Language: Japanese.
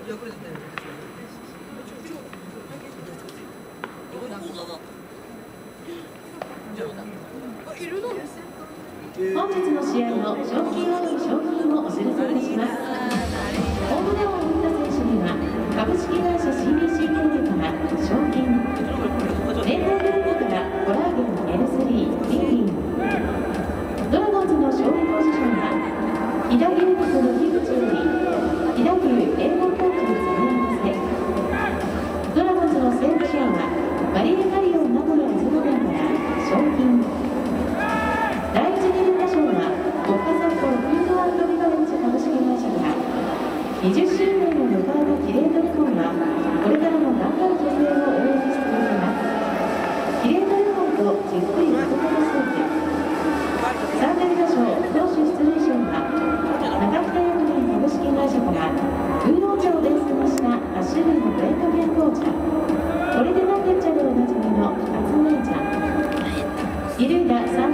本日の試合の賞金をお知らせいたします。ホームランを打った選手には株式会社 CBC コードから賞金、レーターグループからコラーゲン L3 リンリン、ドラゴンズの勝利ポジションは飛騨牛肉の樋口より飛騨牛英語コーチに詰め合わせ、ドラゴンズのセーブ賞はマリエカリオン名古屋出雲店から賞金、第一二塁打賞は岡札幌フード&ビバレッジ株式会社から20周年を迎えたキレートレモンはこれからも頑張る女性を応援し続けます。キレートレモンとじっくり温めスープ、三塁打賞投手出塁賞は中北薬品株式会社からウーロン茶をベースにした8種類のブレンド健康茶、これでなけっ茶でおなじみの発明茶、二塁打